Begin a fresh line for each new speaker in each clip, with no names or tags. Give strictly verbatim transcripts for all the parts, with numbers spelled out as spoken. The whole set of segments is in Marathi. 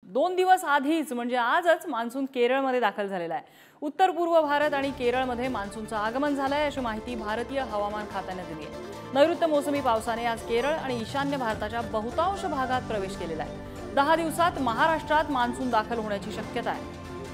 दोन दिवस आधीच म्हणजे आजच मान्सून केरळमध्ये दाखल झालेला आहे। उत्तर पूर्व भारत आणि केरळमध्ये मान्सूनचं आगमन झालंय अशी माहिती भारतीय हवामान खात्याने दिली आहे। नैऋत्य मोसमी पावसाने आज केरळ आणि ईशान्य भारताच्या बहुतांश भागात प्रवेश केलेला आहे। दहा दिवसात महाराष्ट्रात मान्सून दाखल होण्याची शक्यता आहे।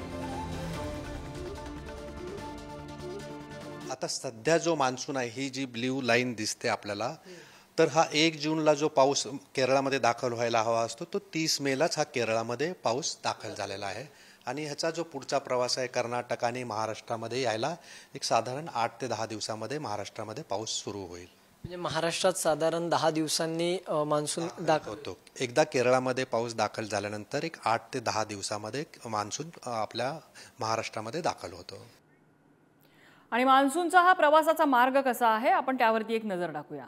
आता सध्या जो मान्सून आहे ही जी ब्ल्यू लाईन दिसते आपल्याला, तर हा एक जूनला जो पाऊस केरळामध्ये दाखल व्हायला हवा असतो तो तीस मेलाच हा केरळामध्ये पाऊस दाखल झालेला आहे। आणि ह्याचा जो पुढचा प्रवास आहे कर्नाटक आणि महाराष्ट्रामध्ये यायला एक साधारण आठ ते दहा दिवसामध्ये महाराष्ट्रामध्ये पाऊस सुरू होईल।
म्हणजे महाराष्ट्रात साधारण दहा दिवसांनी मान्सून दाखल
होतो। एकदा केरळामध्ये पाऊस दाखल झाल्यानंतर एक आठ ते दहा दिवसामध्ये मान्सून आपल्या महाराष्ट्रामध्ये दाखल होतो।
आणि मान्सूनचा हा प्रवासाचा मार्ग कसा आहे आपण त्यावरती एक नजर टाकूया।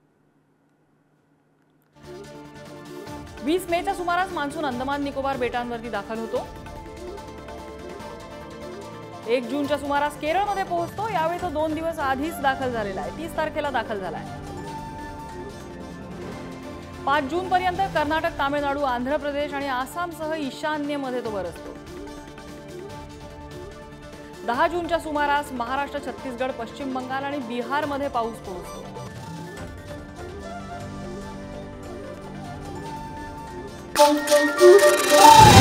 वीस मेच्या सुमारास मान्सून अंदमान निकोबार बेटांवरती दाखल होतो। एक जूनच्या सुमारास केरळमध्ये पोहोचतो। यावेळी तो दोन दिवस आधीच दाखल झालेला आहे। तीस तारखेला दाखल झाला आहे। पाच जून पर्यंत कर्नाटक, तामिळनाडू, आंध्र प्रदेश आणि आसामसह ईशान्येमध्ये तो बरसतो। दहा जूनच्या सुमारास महाराष्ट्र, छत्तीसगड, पश्चिम बंगाल आणि बिहारमध्ये पाऊस पोहोचतो।
Thank you.